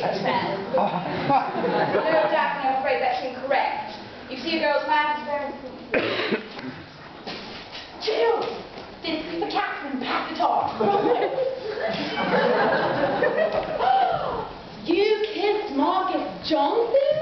says. No, Daphne, I'm afraid that's incorrect. You see, a girl's mouth is very important. Jill! This is for Catherine. Pass it on. You kissed Marcus Johnson?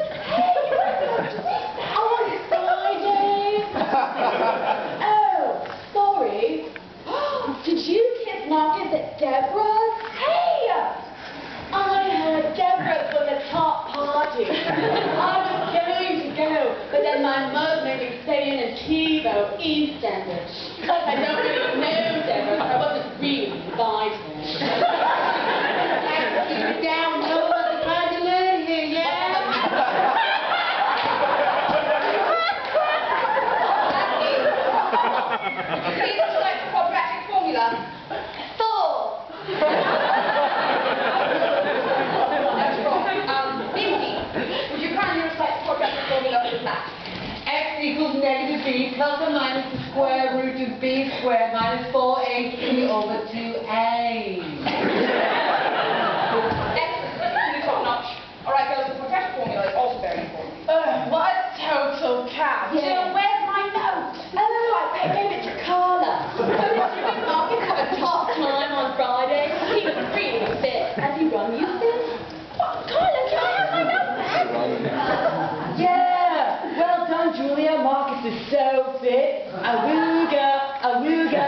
On Friday? Oh, sorry. Did you kiss Marcus at Deborah's? Hey! I heard Deborah was a top party. I was going to go, but then my mum made me stay in a TiVo EastEnders. Because I don't really know Deborah, so I wasn't really invited. Keep it down, no one's trying to learn here, yeah? Please recite the quadratic formula. 4. X equals negative b plus or minus the square root of b squared minus 4ac over 2a. Excellent, top notch. Alright girls, the quadratic formula is also very important. What a total cow. Yeah. Jill, where's my note? Oh, I gave it to Carla. So did you and Marcus have a top time on Friday? He was really fit. Has he run you since? What? Carla, can I have my note back? Yeah. Well done, Julia. Marcus is so fit. Awooga, awooga.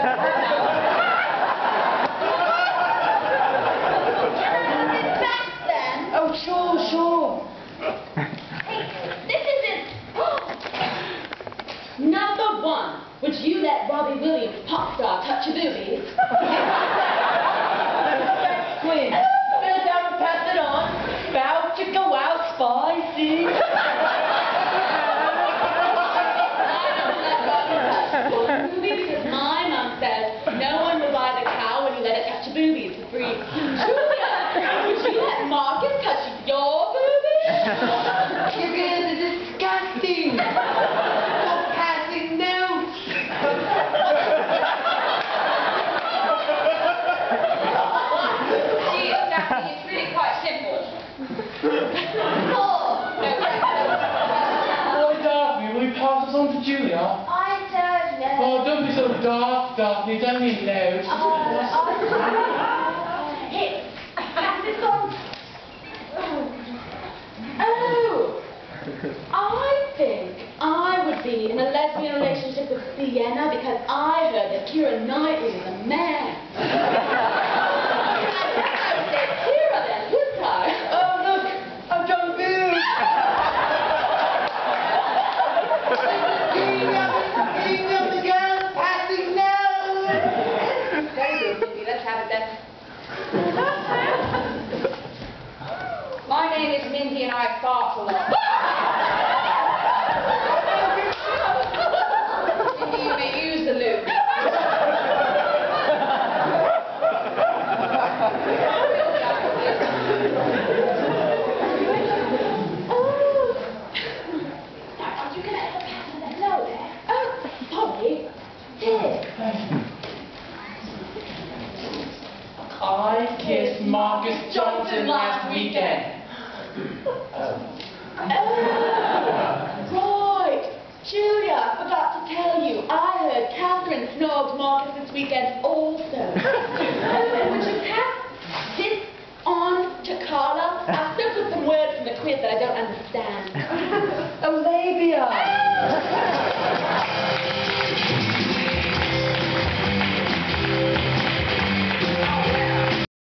Oh, sure. Hey, this isn't... Number 1, would you let Robbie Williams, pop star, touch your boobies? Queen, fill down and pass it on. About to go out spicy. Because my mum says no one will buy the cow when you let it touch your boobies for free. Julia, would you let Marcus touch your boobies? You guys are disgusting. Stop passing notes. Gee, Daphne, it's really quite simple. Daphne, will you pass us on to Julia? I don't know. Oh, don't be so daft, Daphne. It's only a note. Here, pass this on. Oh, I think I would be in a lesbian relationship with Sienna because I heard that Keira Knightley is a man. I would say Keira then, wouldn't I? Oh, look, I've done boobs. Eating up the girls, passing notes. Very good, Cindy. Let's have it then. My name is Mindy and I fart a lot. Cindy, you may use the loo. Are you going to ever pass me that note there? Oh, sorry. Here. I kissed Marcus Johnson last weekend. Right. Julia, I forgot to tell you. I heard Catherine snogged Marcus this weekend also. Would you pass this on to Carla? I've still got some words from the quiz that I don't understand. Oh,